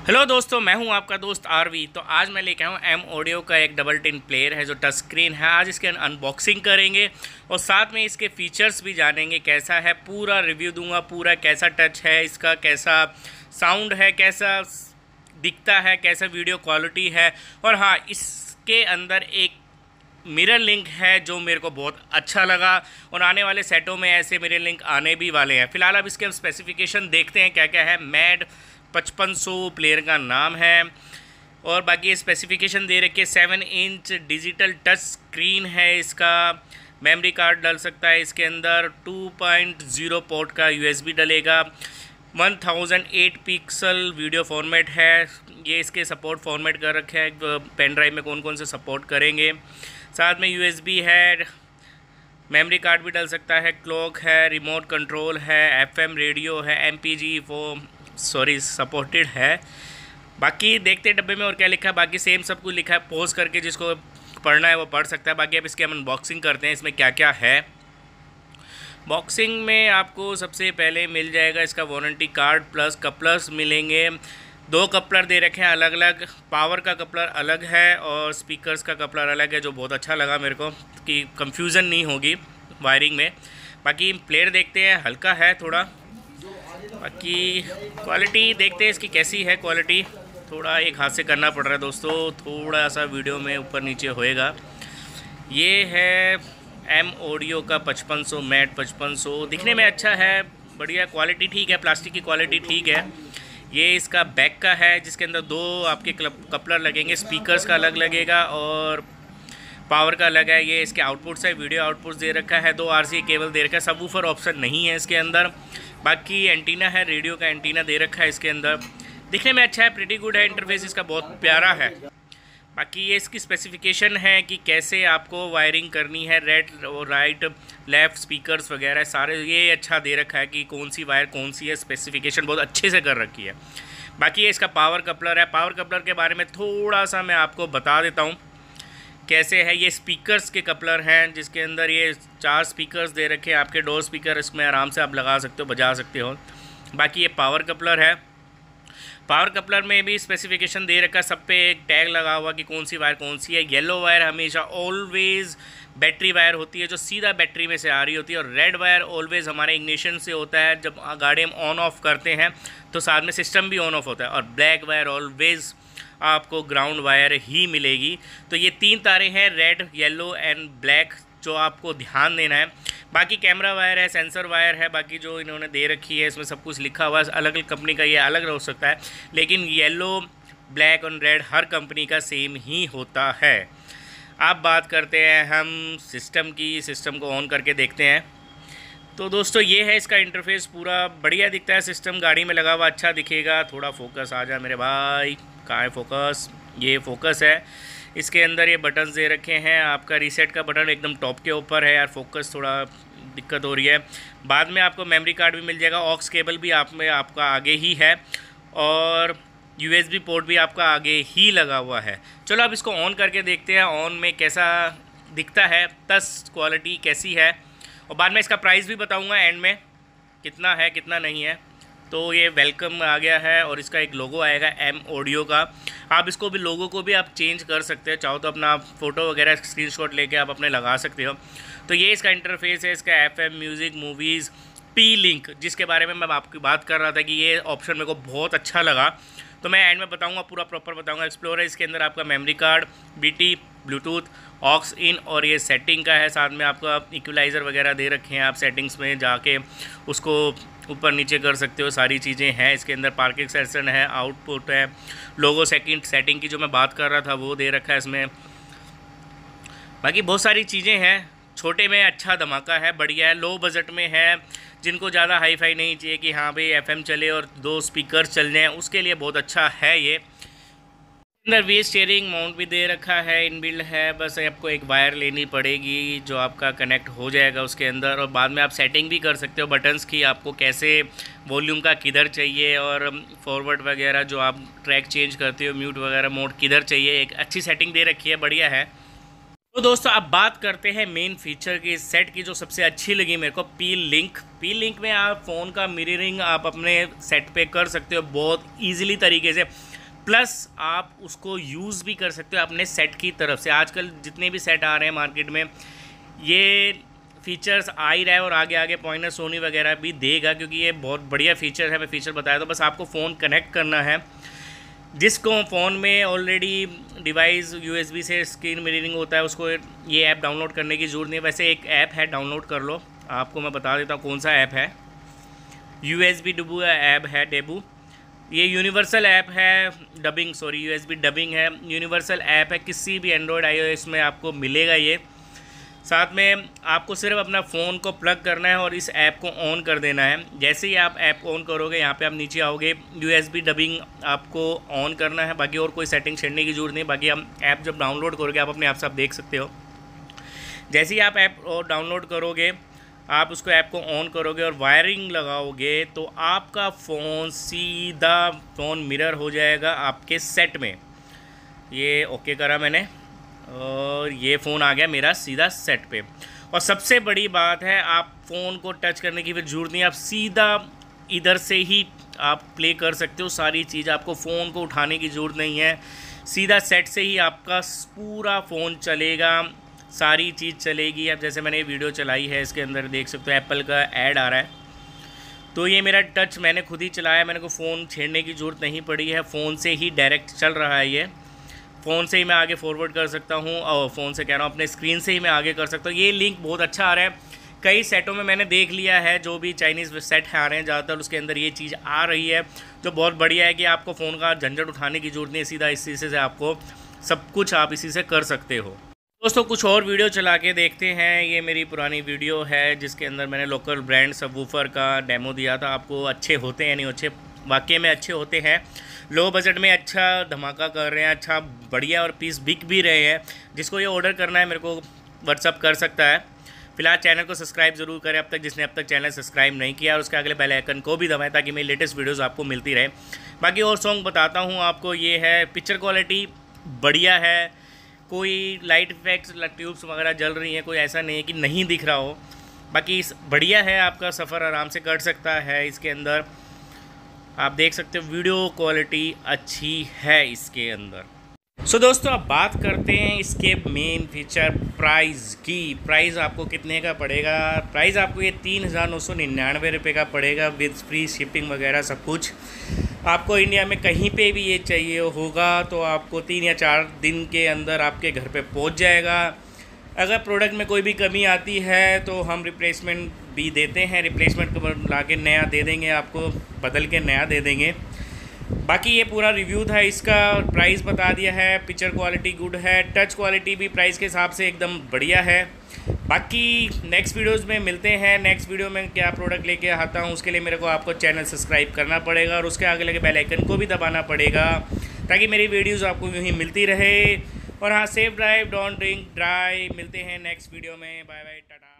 Hello दोस्तों, मैं हूं आपका दोस्त आरवी। तो आज मैं लेके आया हूं एम ऑडियो का एक डबल टिन प्लेयर है जो टच स्क्रीन है। आज इसके अनबॉक्सिंग करेंगे और साथ में इसके फीचर्स भी जानेंगे, कैसा है, पूरा रिव्यू दूंगा, पूरा कैसा टच है इसका, कैसा साउंड है, कैसा दिखता है, कैसा वीडियो क्वालिटी है। और हाँ, इसके अंदर एक मिरर लिंक है जो मेरे को बहुत अच्छा लगा और आने वाले सेटों में ऐसे मिरर लिंक आने भी वाले हैं। फ़िलहाल अब इसके हम स्पेसिफिकेशन देखते हैं क्या क्या है। मैड 5500 प्लेयर का नाम है और बाकी स्पेसिफिकेशन दे रखी है। 7 इंच डिजिटल टच स्क्रीन है इसका। मेमोरी कार्ड डल सकता है इसके अंदर। 2.0 पोर्ट का USB डलेगा। 1008 पिक्सल वीडियो फॉर्मेट है। ये इसके सपोर्ट फॉर्मेट कर रखे है पेन ड्राइव में कौन कौन से सपोर्ट करेंगे। साथ में USB है, मेमोरी कार्ड भी डल सकता है, क्लॉक है, रिमोट कंट्रोल है, FM रेडियो है, MPG सपोर्टेड है। बाकी देखते डब्बे में और क्या लिखा है। बाकी सेम सब कुछ लिखा है। पॉज करके जिसको पढ़ना है वो पढ़ सकता है। बाकी अब इसके हम अनबॉक्सिंग करते हैं, इसमें क्या क्या है। बॉक्सिंग में आपको सबसे पहले मिल जाएगा इसका वारंटी कार्ड प्लस कपलर्स मिलेंगे। 2 कपलर दे रखे हैं अलग अलग। पावर का कपलर अलग है और स्पीकर्स का कपलर अलग है, जो बहुत अच्छा लगा मेरे को कि कंफ्यूजन नहीं होगी वायरिंग में। बाकी प्लेयर देखते हैं, हल्का है थोड़ा। बाकी क्वालिटी देखते हैं इसकी कैसी है। क्वालिटी थोड़ा एक हाथ से करना पड़ रहा है दोस्तों, थोड़ा सा वीडियो में ऊपर नीचे होएगा। ये है एम ऑडियो का 5500 मैट 5500। दिखने में अच्छा है, बढ़िया क्वालिटी ठीक है, प्लास्टिक की क्वालिटी ठीक है। ये इसका बैक का है जिसके अंदर 2 आपके कपलर लगेंगे। स्पीकर्स का अलग लगेगा और पावर का अलग है। ये इसके आउटपुट्स है, वीडियो आउटपुट्स दे रखा है। 2 RCA केबल दे रखा है। सबवूफर ऑप्शन नहीं है इसके अंदर। बाकी एंटीना है, रेडियो का एंटीना दे रखा है इसके अंदर। दिखने में अच्छा है, प्रीटी गुड है। इंटरफेस इसका बहुत प्यारा है। बाकी ये इसकी स्पेसिफिकेशन है कि कैसे आपको वायरिंग करनी है, रेड और राइट लेफ़्ट स्पीकर्स वगैरह सारे ये अच्छा दे रखा है कि कौन सी वायर कौन सी है। स्पेसिफिकेशन बहुत अच्छे से कर रखी है। बाकी ये इसका पावर कपलर है। पावर कपलर के बारे में थोड़ा सा मैं आपको बता देता हूँ कैसे है। ये स्पीकर्स के कपलर हैं जिसके अंदर ये 4 स्पीकर्स दे रखे हैं। आपके डोर स्पीकर इसमें आराम से आप लगा सकते हो, बजा सकते हो। बाकी ये पावर कपलर है। पावर कपलर में भी स्पेसिफिकेशन दे रखा है, सब पे एक टैग लगा हुआ कि कौन सी वायर कौन सी है। येलो वायर हमेशा ऑलवेज़ बैटरी वायर होती है जो सीधा बैटरी में से आ रही होती है, और रेड वायर ऑलवेज़ हमारे इग्निशन से होता है। जब गाड़ी हम ऑन ऑफ करते हैं तो साथ में सिस्टम भी ऑन ऑफ होता है। और ब्लैक वायर ऑलवेज़ आपको ग्राउंड वायर ही मिलेगी। तो ये 3 तारे हैं, रेड, येलो एंड ब्लैक, जो आपको ध्यान देना है। बाकी कैमरा वायर है, सेंसर वायर है। बाकी जो इन्होंने दे रखी है इसमें सब कुछ लिखा हुआ है। अलग अलग कंपनी का ये अलग हो सकता है, लेकिन येलो, ब्लैक और रेड हर कंपनी का सेम ही होता है। अब बात करते हैं हम सिस्टम की। सिस्टम को ऑन करके देखते हैं। तो दोस्तों ये है इसका इंटरफेस, पूरा बढ़िया दिखता है। सिस्टम गाड़ी में लगा हुआ अच्छा दिखेगा। थोड़ा फोकस आ जाए मेरे भाई, कहाँ है फोकस? ये फोकस है। इसके अंदर ये बटन्स दे रखे हैं। आपका रीसेट का बटन एकदम टॉप के ऊपर है। यार फोकस थोड़ा दिक्कत हो रही है। बाद में आपको मेमोरी कार्ड भी मिल जाएगा। ऑक्स केबल भी आपका आगे ही है और USB पोर्ट भी आपका आगे ही लगा हुआ है। चलो अब इसको ऑन करके देखते हैं ऑन में कैसा दिखता है, टच क्वालिटी कैसी है, और बाद में इसका प्राइस भी बताऊंगा एंड में कितना है कितना नहीं है। तो ये वेलकम आ गया है और इसका एक लोगो आएगा एम ऑडियो का। आप इसको भी लोगो को भी आप चेंज कर सकते हैं, चाहो तो अपना फ़ोटो वगैरह स्क्रीनशॉट लेके आप अपने लगा सकते हो। तो ये इसका इंटरफेस है। इसका FM म्यूज़िक, मूवीज़, P-Link, जिसके बारे में मैं आपकी बात कर रहा था कि ये ऑप्शन मेरे को बहुत अच्छा लगा। तो मैं एंड में बताऊंगा, पूरा प्रॉपर बताऊंगा। एक्सप्लोरर इसके अंदर आपका memory card, BT, bluetooth, aux in और ये सेटिंग का है। साथ में आपका इक्वलाइज़र वगैरह दे रखे हैं। आप सेटिंग्स में जाके उसको ऊपर नीचे कर सकते हो। सारी चीज़ें हैं इसके अंदर। पार्किंग सेंसर है, आउटपुट है, लोगो सेटिंग की जो मैं बात कर रहा था वो दे रखा है इसमें। बाकी बहुत सारी चीज़ें हैं। छोटे में अच्छा धमाका है, बढ़िया है। लो बजट में है, जिनको ज़्यादा हाई फाई नहीं चाहिए कि हाँ भाई FM चले और 2 स्पीकर चल जाएँ, उसके लिए बहुत अच्छा है ये। अंदर वी स्टीयरिंग माउंट भी दे रखा है, इनबिल्ड है। बस आपको एक वायर लेनी पड़ेगी जो आपका कनेक्ट हो जाएगा उसके अंदर, और बाद में आप सेटिंग भी कर सकते हो बटन्स की, आपको कैसे वॉल्यूम का किधर चाहिए और फॉरवर्ड वगैरह जो आप ट्रैक चेंज करते हो, म्यूट वगैरह मोड किधर चाहिए। एक अच्छी सेटिंग दे रखी है, बढ़िया है। तो दोस्तों अब बात करते हैं मेन फीचर की, इस सेट की जो सबसे अच्छी लगी मेरे को, P-Link में आप फ़ोन का मिररिंग आप अपने सेट पे कर सकते हो बहुत ईजिली तरीके से। प्लस आप उसको यूज़ भी कर सकते हो अपने सेट की तरफ से। आजकल जितने भी सेट आ रहे हैं मार्केट में ये फीचर्स आ ही रहा है और आगे आगे पॉइंटर सोनी वगैरह भी देगा, क्योंकि ये बहुत बढ़िया फीचर है। मैं फीचर बताया तो बस आपको फ़ोन कनेक्ट करना है, जिसको फ़ोन में ऑलरेडी डिवाइस USB से स्क्रीन मिररिंग होता है उसको ये ऐप डाउनलोड करने की ज़रूरत नहीं है। वैसे एक ऐप है, डाउनलोड कर लो। आपको मैं बता देता हूँ कौन सा ऐप है। USB डब्बू ऐप है, डेबू। ये यूनिवर्सल ऐप है, USB डबिंग है, यूनिवर्सल ऐप है, किसी भी एंड्रॉयड iOS में आपको मिलेगा ये। साथ में आपको सिर्फ अपना फ़ोन को प्लग करना है और इस ऐप को ऑन कर देना है। जैसे ही आप ऐप ऑन करोगे, यहाँ पे आप नीचे आओगे, USB डबिंग आपको ऑन करना है। बाकी और कोई सेटिंग छेड़ने की ज़रूरत नहीं। बाकी हम ऐप जब डाउनलोड करोगे आप अपने आप से आप देख सकते हो। जैसे ही आप ऐप डाउनलोड करोगे, आप उसको ऐप को ऑन करोगे और वायरिंग लगाओगे तो आपका फ़ोन सीधा फ़ोन मिरर हो जाएगा आपके सेट में। ये ओके करा मैंने और ये फ़ोन आ गया मेरा सीधा सेट पे। और सबसे बड़ी बात है, आप फ़ोन को टच करने की फिर ज़रूरत नहीं, आप सीधा इधर से ही आप प्ले कर सकते हो सारी चीज़। आपको फ़ोन को उठाने की ज़रूरत नहीं है, सीधा सेट से ही आपका पूरा फ़ोन चलेगा, सारी चीज़ चलेगी। अब जैसे मैंने वीडियो चलाई है, इसके अंदर देख सकते हो एप्पल का ऐड आ रहा है। तो ये मेरा टच मैंने खुद ही चलाया, मैंने को फ़ोन छेड़ने की ज़रूरत नहीं पड़ी है। फ़ोन से ही डायरेक्ट चल रहा है ये। फ़ोन से ही मैं आगे फॉरवर्ड कर सकता हूँ, और फ़ोन से कह रहा हूँ अपने स्क्रीन से ही मैं आगे कर सकता हूँ। ये लिंक बहुत अच्छा आ रहा है। कई सेटों में मैंने देख लिया है, जो भी चाइनीज़ सेट आ रहे हैं ज़्यादातर उसके अंदर ये चीज़ आ रही है, जो बहुत बढ़िया है कि आपको फ़ोन का झंझट उठाने की ज़रूरत नहीं है। सीधा इसी से आपको सब कुछ आप इसी से कर सकते हो। दोस्तों कुछ और वीडियो चला के देखते हैं। ये मेरी पुरानी वीडियो है जिसके अंदर मैंने लोकल ब्रांड सबवूफर का डेमो दिया था। आपको अच्छे होते हैं नहीं अच्छे, वाकई में अच्छे होते हैं। लो बजट में अच्छा धमाका कर रहे हैं, अच्छा बढ़िया, और पीस बिक भी रहे हैं। जिसको ये ऑर्डर करना है मेरे को व्हाट्सअप कर सकता है। फिलहाल चैनल को सब्सक्राइब ज़रूर करें अब तक जिसने अब तक चैनल सब्सक्राइब नहीं किया, और उसके अगले बेल आइकन को भी दबाएं ताकि मेरी लेटेस्ट वीडियोज़ आपको मिलती रहे। बाकी और सॉन्ग बताता हूँ आपको। ये है, पिक्चर क्वालिटी बढ़िया है, कोई लाइट इफेक्ट्स ट्यूब्स वगैरह जल रही हैं, कोई ऐसा नहीं है कि नहीं दिख रहा हो। बाकी बढ़िया है, आपका सफ़र आराम से कट सकता है। इसके अंदर आप देख सकते हो वीडियो क्वालिटी अच्छी है इसके अंदर। सो दोस्तों अब बात करते हैं इसके मेन फीचर प्राइस की। प्राइस आपको कितने का पड़ेगा? प्राइस आपको ये 3,999 रुपये का पड़ेगा विद फ्री शिपिंग वगैरह सब कुछ। आपको इंडिया में कहीं पे भी ये चाहिए होगा तो आपको 3 या 4 दिन के अंदर आपके घर पे पहुंच जाएगा। अगर प्रोडक्ट में कोई भी कमी आती है तो हम रिप्लेसमेंट भी देते हैं, रिप्लेसमेंट को ला के नया दे देंगे, आपको बदल के नया दे देंगे। बाकी ये पूरा रिव्यू था इसका, प्राइस बता दिया है, पिक्चर क्वालिटी गुड है, टच क्वालिटी भी प्राइस के हिसाब से एकदम बढ़िया है। बाकी नेक्स्ट वीडियोज़ में मिलते हैं। नेक्स्ट वीडियो में क्या प्रोडक्ट लेके आता हूँ उसके लिए मेरे को आपको चैनल सब्सक्राइब करना पड़ेगा और उसके आगे लगे बेल आइकन को भी दबाना पड़ेगा ताकि मेरी वीडियोज़ आपको यूँ ही मिलती रहे। और हाँ, safe drive, don't drink drive. मिलते हैं नेक्स्ट वीडियो में। Bye bye, Tata.